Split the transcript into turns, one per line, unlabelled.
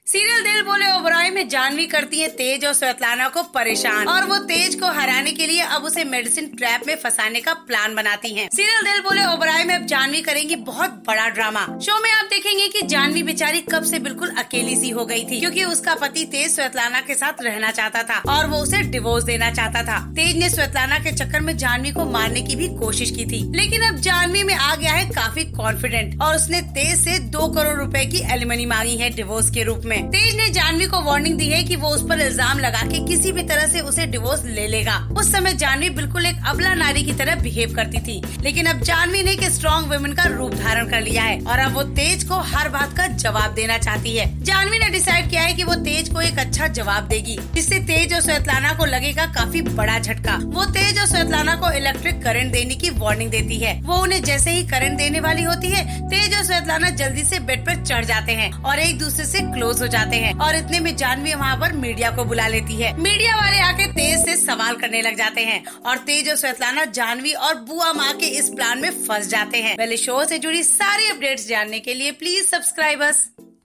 Serial दिल बोले ओबराय में जानवी करती है तेज और स्वेतलाना को परेशान और वो तेज को हराने के लिए अब उसे मेडिसिन ट्रैप में फंसाने का प्लान बनाती हैं। सीरियल दिल बोले ओबराय में अब जानवी करेंगी बहुत बड़ा ड्रामा। शो में आप देखेंगे कि जानवी बेचारी कब से बिल्कुल अकेली सी हो गई थी, क्योंकि उसका पति तेज स्वेतलाना के साथ रहना चाहता था और वो उसे डिवोर्स देना चाहता था। तेज ने स्वेतलाना के चक्कर में जानवी को मारने की भी कोशिश की थी, लेकिन अब जानवी में आ गया है काफी कॉन्फिडेंट और उसने तेज से 2 करोड़ रुपए की एलिमनी मांगी है डिवोर्स के रूप में। तेज ने जानवी को वार्निंग दी है कि वो उस पर इल्जाम लगा के किसी भी तरह से उसे डिवोर्स ले लेगा। उस समय जानवी बिल्कुल एक अबला नारी की तरह बिहेव करती थी, लेकिन अब जानवी ने एक स्ट्रॉन्ग वुमेन का रूप धारण कर लिया है और अब वो तेज को हर बात का जवाब देना चाहती है। जानवी ने डिसाइड किया है कि वो तेज को एक अच्छा जवाब देगी, जिससे तेज और स्वेतलाना को लगेगा काफी बड़ा झटका। वो तेज और स्वेतलाना को इलेक्ट्रिक करंट देने की वार्निंग देती है। वो उन्हें जैसे ही करंट देने वाली होती है, तेज और स्वेतलाना जल्दी से बेड पर चढ़ जाते हैं और एक दूसरे से क्लोज हो जाते हैं और इतने में जानवी वहाँ पर मीडिया को बुला लेती है। मीडिया वाले आके तेज से सवाल करने लग जाते हैं और तेज और स्वेतलाना जानवी और बुआ माँ के इस प्लान में फंस जाते हैं। पहले शो से जुड़ी सारी अपडेट्स जानने के लिए प्लीज सब्सक्राइब अस।